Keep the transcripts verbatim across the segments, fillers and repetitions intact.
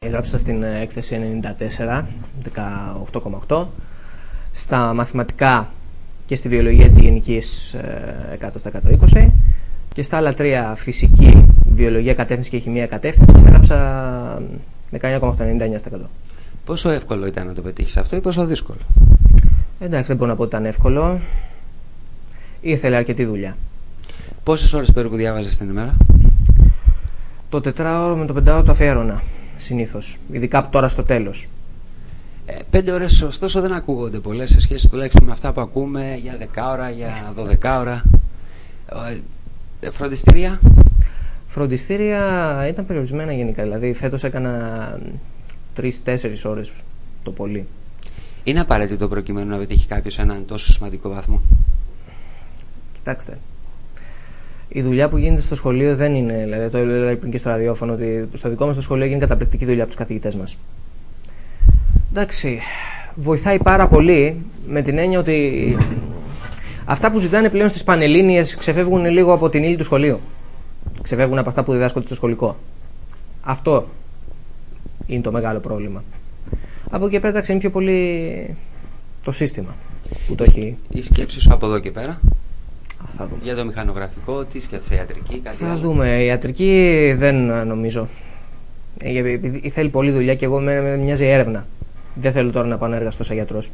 Έγραψα στην έκθεση ενενήντα τέσσερα, δεκαοκτώ κόμμα οκτώ, στα μαθηματικά και στη βιολογία της γενικής εκατό στα εκατόν είκοσι και στα άλλα τρία, φυσική, βιολογία κατεύθυνση και χημεία κατεύθυνση, έγραψα δεκαεννιά κόμμα ενενήντα εννιά τοις εκατό. Πόσο εύκολο ήταν να το πετύχεις αυτό ή πόσο δύσκολο? Εντάξει, δεν μπορώ να πω ότι ήταν εύκολο. Ήθελε αρκετή δουλειά. Πόσες ώρες περίπου διάβαζες την ημέρα? Το τετράωρο με το πεντάωρο το αφιέρωνα συνήθως, ειδικά τώρα στο τέλος. Ε, πέντε ώρες ωστόσο δεν ακούγονται πολλές σε σχέση τουλάχιστον με αυτά που ακούμε για δέκα ώρα, για δώδεκα ώρα. Ε, φροντιστήρια? Φροντιστήρια ήταν περιορισμένα γενικά, δηλαδή φέτος έκανα τρεις τέσσερις ώρες το πολύ. Είναι απαραίτητο προκειμένου να πετύχει κάποιος έναν τόσο σημαντικό βαθμό? Κοιτάξτε, η δουλειά που γίνεται στο σχολείο δεν είναι, δηλαδή το έλεγα πριν και στο ραδιόφωνο, ότι στο δικό μας το σχολείο γίνεται καταπληκτική δουλειά από τους καθηγητές μας. Εντάξει, βοηθάει πάρα πολύ με την έννοια ότι αυτά που ζητάνε πλέον στις πανελλήνιες ξεφεύγουν λίγο από την ύλη του σχολείου. Ξεφεύγουν από αυτά που διδάσκονται στο σχολικό. Αυτό είναι το μεγάλο πρόβλημα. Από εκεί πέρα είναι πιο πολύ το σύστημα που το έχει. Η σκέψη σου από εδώ και πέρα? Θα δούμε. Για το μηχανογραφικό, τι σκέφτεσαι, ιατρική, κάτι θα άλλο? Θα δούμε. Η ιατρική δεν νομίζω. Επειδή θέλει πολλή δουλειά και εγώ με, με μοιάζει έρευνα. Δεν θέλω τώρα να πάω να εργαστώ σαν γιατρός.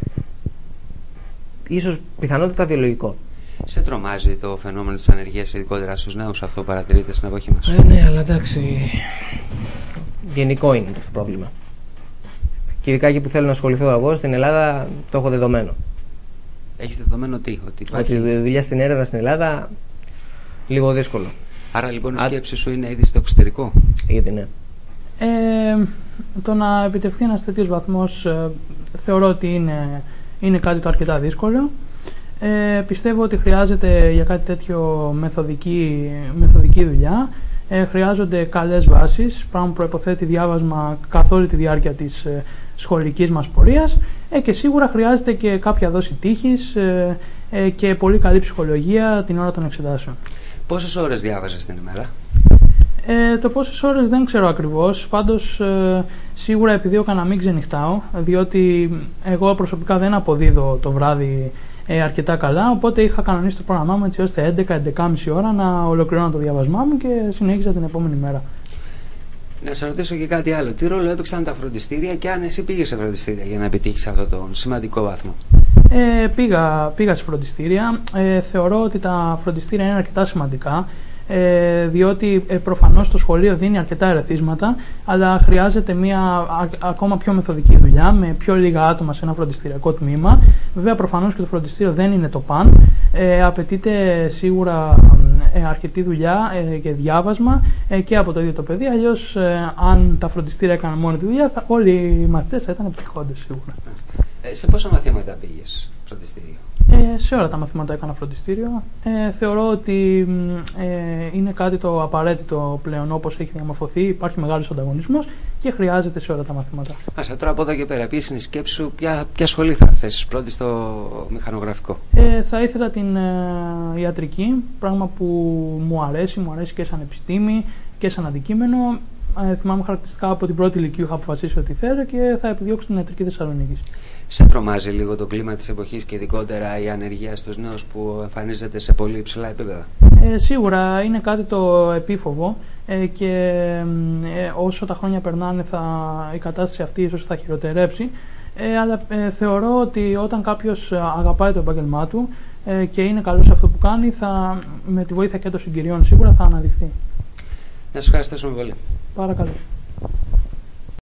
Ίσως πιθανότατα βιολογικό. Σε τρομάζει το φαινόμενο της ανεργίας, ειδικότερα στους νέους, αυτό παρατηρείται στην εποχή μας? Ε, ναι, αλλά εντάξει. Γενικό είναι το πρόβλημα. Και ειδικά εκεί που θέλω να ασχοληθώ εγώ, στην Ελλάδα το έχω δεδομένο. Έχεις δεδομένο τι? Ότι υπάρχει... Ότι η δουλειά στην έρευνα στην Ελλάδα λίγο δύσκολο. Άρα λοιπόν η σκέψη σου είναι ήδη στο εξωτερικό? Ήδη, ναι. Ε, το να επιτευχθεί ένας τέτοιος βαθμός ε, θεωρώ ότι είναι, είναι κάτι το αρκετά δύσκολο. Ε, πιστεύω ότι χρειάζεται για κάτι τέτοιο μεθοδική, μεθοδική δουλειά. Ε, χρειάζονται καλές βάσεις, πράγμα που προϋποθέτει διάβασμα καθ' όλη τη διάρκεια της ε, σχολικής μας πορείας, ε, και σίγουρα χρειάζεται και κάποια δόση τύχης ε, ε, και πολύ καλή ψυχολογία την ώρα των εξετάσεων. Πόσες ώρες διάβαζες την ημέρα? Ε, το πόσες ώρες δεν ξέρω ακριβώς, πάντως ε, σίγουρα επιδίωκα να μην ξενυχτάω, διότι εγώ προσωπικά δεν αποδίδω το βράδυ ε, αρκετά καλά, οπότε είχα κανονίσει το πρόγραμμά μου έτσι ώστε έντεκα με έντεκα και μισή ώρα να ολοκληρώνω το διάβασμά μου και συνέχιζα την επόμενη μέρα. Να σε ρωτήσω και κάτι άλλο. Τι ρόλο έπαιξαν τα φροντιστήρια και αν εσύ πήγες σε φροντιστήρια για να επιτύχεις αυτόν τον σημαντικό βαθμό? Ε, πήγα, πήγα σε φροντιστήρια. Ε, θεωρώ ότι τα φροντιστήρια είναι αρκετά σημαντικά, ε, διότι ε, προφανώς το σχολείο δίνει αρκετά ερεθίσματα, αλλά χρειάζεται μια α, ακόμα πιο μεθοδική δουλειά με πιο λίγα άτομα σε ένα φροντιστηριακό τμήμα. Βέβαια, προφανώς και το φροντιστήριο δεν είναι το παν. Ε, απαιτείται σίγουρα ε, αρκετή δουλειά ε, και διάβασμα ε, και από το ίδιο το παιδί. Αλλιώς, ε, αν τα φροντιστήρια έκαναν μόνο τη δουλειά, θα, όλοι οι μαθητές θα ήταν επιτυχώντες σίγουρα. Ε, σε πόσα μαθήματα πήγες φροντιστήριο? Ε, σε όλα τα μαθήματα έκανα φροντιστήριο. Ε, θεωρώ ότι ε, είναι κάτι το απαραίτητο πλέον, όπως έχει διαμορφωθεί. Υπάρχει μεγάλος ανταγωνισμός και χρειάζεται σε όλα τα μαθήματα. Άσα, τώρα από εδώ και πέρα, ποια είναι η σκέψη σου, ποια, ποια σχολή θα θέσεις πρώτη στο μηχανογραφικό? Ε, θα ήθελα την ε, ιατρική, πράγμα που μου αρέσει, μου αρέσει και σαν επιστήμη και σαν αντικείμενο. Ε, θυμάμαι χαρακτηριστικά από την πρώτη ηλικίου είχα αποφασίσει ότι θέλω και θα επιδιώξω την ιατρική Θεσσαλονίκης. Σε τρομάζει λίγο το κλίμα της εποχής και ειδικότερα η ανεργία στους νέους που εμφανίζεται σε πολύ υψηλά επίπεδα? Ε, σίγουρα είναι κάτι το επίφοβο ε, και ε, όσο τα χρόνια περνάνε θα, η κατάσταση αυτή ίσως θα χειροτερέψει, ε, αλλά ε, θεωρώ ότι όταν κάποιος αγαπάει το επάγγελμά του ε, και είναι καλός σε αυτό που κάνει, θα, με τη βοήθεια και των συγκυριών σίγουρα θα αναδειχθεί. Να σας ευχαριστήσουμε πολύ. Παρακαλώ.